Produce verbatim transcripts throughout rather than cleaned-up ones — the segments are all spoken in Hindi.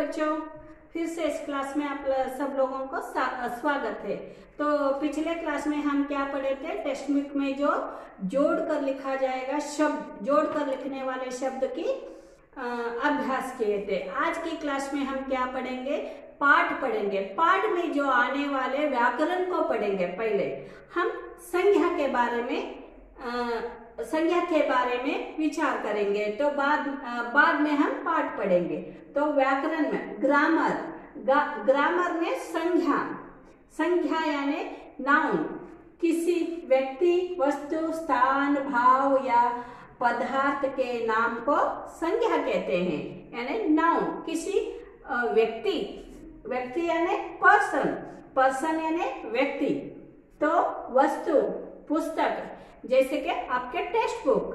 बच्चों, फिर से इस क्लास में आप सब लोगों को स्वागत है। तो पिछले क्लास में हम क्या पढ़े थे, टेक्स्ट बुक में जो जोड़ कर लिखा जाएगा शब्द, जोड़ कर लिखने वाले शब्द की अभ्यास किए थे। आज की क्लास में हम क्या पढ़ेंगे, पाठ पढ़ेंगे। पाठ में जो आने वाले व्याकरण को पढ़ेंगे। पहले हम संज्ञा के बारे में आ, संज्ञा के बारे में विचार करेंगे, तो बाद बाद में हम पाठ पढ़ेंगे। तो व्याकरण में ग्रामर, ग्रामर में संज्ञा, संज्ञा यानी नाउन, किसी व्यक्ति, वस्तु, स्थान, भाव या पदार्थ के नाम को संज्ञा कहते हैं, यानी नाउन। किसी व्यक्ति, व्यक्ति यानी पर्सन, पर्सन यानी व्यक्ति। तो वस्तु, पुस्तक, जैसे कि आपके टेक्स्ट बुक।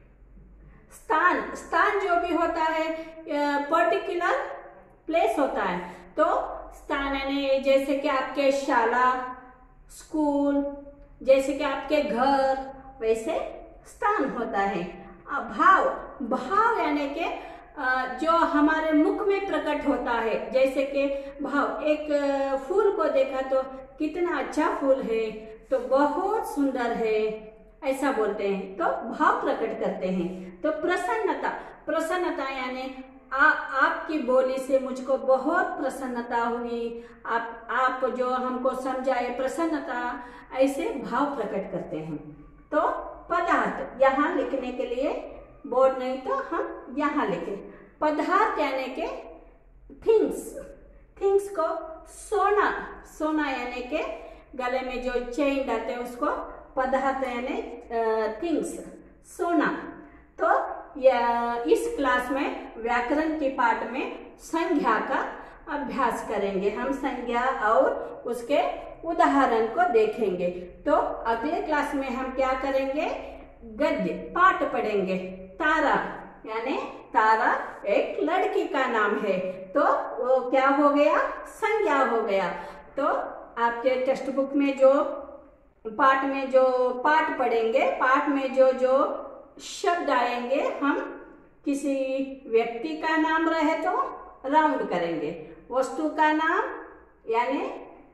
स्थान, स्थान जो भी होता है पर्टिकुलर प्लेस होता है। तो स्थान यानी जैसे कि आपके शाला, स्कूल, जैसे कि आपके घर, वैसे स्थान होता है। भाव, भाव यानी कि जो हमारे मुख में प्रकट होता है, जैसे कि भाव, एक फूल को देखा तो कितना अच्छा फूल है, तो बहुत सुंदर है, ऐसा बोलते हैं, तो भाव प्रकट करते हैं। तो प्रसन्नता, प्रसन्नता यानी आ, आपकी बोली से मुझको बहुत प्रसन्नता हुई, आप आप जो हमको समझाए, प्रसन्नता, ऐसे भाव प्रकट करते हैं। तो पदार्थ, यहाँ लिखने के लिए बोर्ड नहीं तो हम यहाँ लिखें। पदार्थ यानी के थिंग्स, थिंग्स को सोना, सोना यानी के गले में जो चेन डालते हैं उसको पदार्थ यानी थिंग्स, सोना। तो यह इस क्लास में व्याकरण के पाठ में संज्ञा का अभ्यास करेंगे। हम संज्ञा और उसके उदाहरण को देखेंगे। तो अगले क्लास में हम क्या करेंगे, गद्य पाठ पढ़ेंगे। तारा यानी तारा एक लड़की का नाम है, तो वो क्या हो गया, संज्ञा हो गया। तो आपके टेक्स्ट बुक में जो पाठ में जो पाठ पढ़ेंगे, पाठ में जो जो शब्द आएंगे, हम किसी व्यक्ति का नाम रहे तो राउंड करेंगे, वस्तु का नाम यानी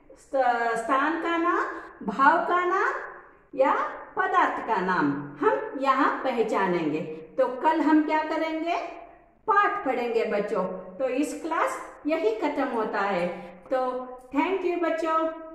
स्थान का नाम, भाव का नाम या पदार्थ का नाम हम यहाँ पहचानेंगे। तो कल हम क्या करेंगे, पाठ पढ़ेंगे बच्चों। तो इस क्लास यही खत्म होता है। तो थैंक यू बच्चों।